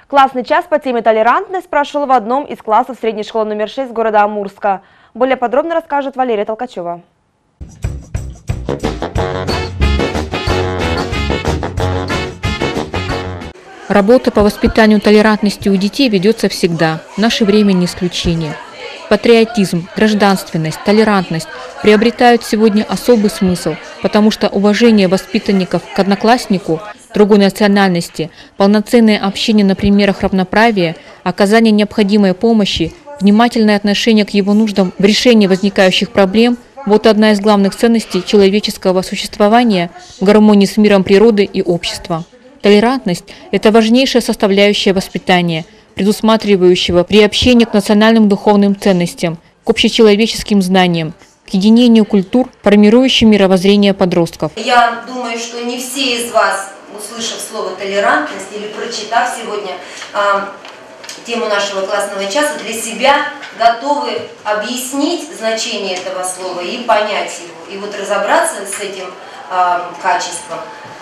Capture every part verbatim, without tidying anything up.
Классный час по теме «Толерантность» прошел в одном из классов средней школы номер шесть города Амурска. Более подробно расскажет Валерия Толкачева. Работа по воспитанию толерантности у детей ведется всегда, в наше время не исключение. Патриотизм, гражданственность, толерантность приобретают сегодня особый смысл, потому что уважение воспитанников к однокласснику другой национальности, полноценное общение на примерах равноправия, оказание необходимой помощи, внимательное отношение к его нуждам в решении возникающих проблем – вот одна из главных ценностей человеческого существования в гармонии с миром природы и общества. Толерантность – это важнейшая составляющая воспитания, предусматривающего приобщение к национальным духовным ценностям, к общечеловеческим знаниям, к единению культур, формирующим мировоззрение подростков. Я думаю, что не все из вас, услышав слово «толерантность» или прочитав сегодня а, тему нашего классного часа, для себя готовы объяснить значение этого слова и понять его. И вот разобраться с этим а, качеством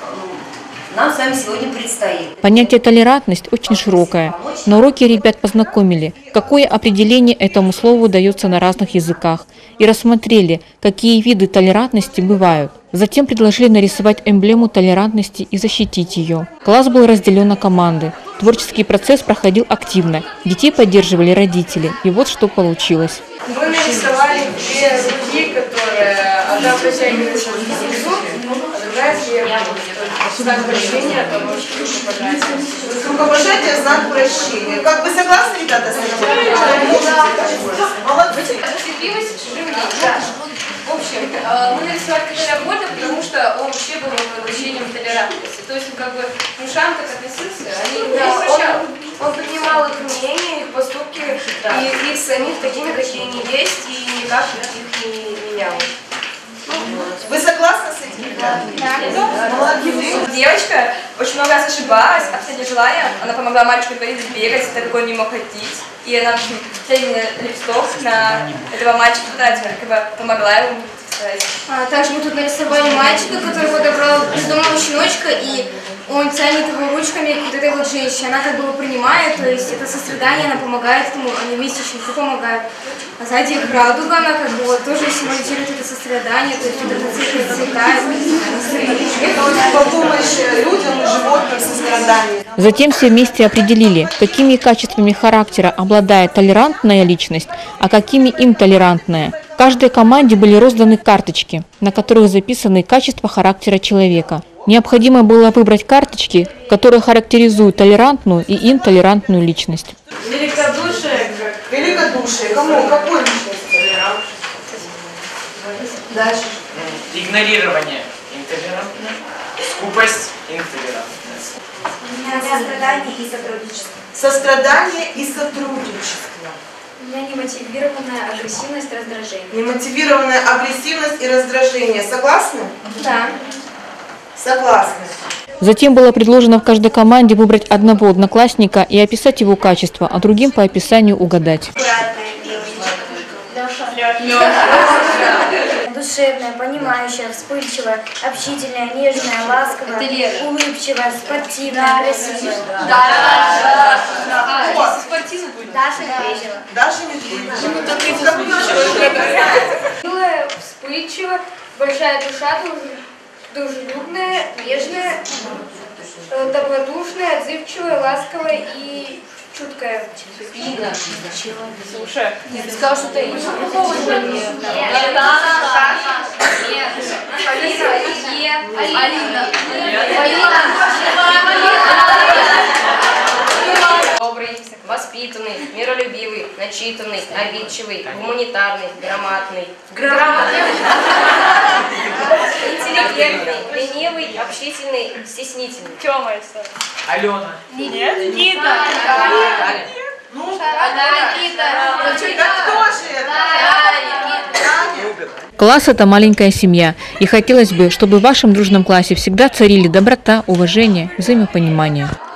нам с вами сегодня предстоит. Понятие «толерантность» очень широкое. На уроке ребят познакомили, какое определение этому слову дается на разных языках, и рассмотрели, какие виды толерантности бывают. Затем предложили нарисовать эмблему толерантности и защитить ее. Класс был разделен на команды. Творческий процесс проходил активно. Детей поддерживали родители. И вот что получилось. Мы нарисовали две руки, которые одна протягивается внизу, а другая сверху. Знак прощения, а то рукопожатие, знак прощения. Как вы согласны, ребята, с этим? Молодцы. Терпимость, да. В общем, мы нарисовали Коля Больно, потому что он вообще был воплощением толерантности. То есть, как бы, к мужам так относился, они не прощали. Он принимал их мнение, их поступки, и их самих такими, какие они есть, и никак их не менял. Вы согласны с этим? Да. Да. Девочка очень много раз ошибалась, а кстати, желая, она помогла мальчику говорить бегать, так как он не мог ходить. И она взяла листок на этого мальчика, как бы помогла ему. А, также мы тут нарисовали мальчика, который подобрал бездомного щеночка, и он тянет его ручками к вот этой вот женщине. Она как бы его принимает, то есть это сострадание, она помогает ему, они вместе щенку помогают. А сзади их радуга, она как бы вот тоже символизирует это сострадание, то есть вот это цветает. Это помощь людям и животным сострадание. Затем все вместе определили, какими качествами характера обладает толерантная личность, а какими интолерантная. Каждой команде были розданы карточки, на которых записаны качества характера человека. Необходимо было выбрать карточки, которые характеризуют толерантную и интолерантную личность. Великодушие. Великодушие. Кому? Какой личности? Дальше. Игнорирование. Интолерантное. Скупость. Интолерантное. Сострадание и сотрудничество. Сострадание и сотрудничество. У меня немотивированная агрессивность, раздражение. Немотивированная агрессивность и раздражение. Согласны? Да. Согласны. Затем было предложено в каждой команде выбрать одного одноклассника и описать его качество, а другим по описанию угадать. Душевная, понимающая, вспыльчивая, общительная, нежная, ласковая, улыбчивая, спортивная, красивая. Даша Медведева. Даша Медведева. Милая, вспыльчивая, большая душа, дружелюбная, нежная, добродушная, отзывчивая, ласковая и чуткая. Инна. Слушай, ты сказал, что ты Инна. Нет. Алина. Добрый, воспитанный, миролюбивый, начитанный, обидчивый, гуманитарный, грамотный. Грамотный. Интеллигентный, ленивый, общительный, стеснительный. Тёма. Алена. Нет? Никита. Ну, Никита. кто же это? Класс – это маленькая семья, и хотелось бы, чтобы в вашем дружном классе всегда царили доброта, уважение, взаимопонимание.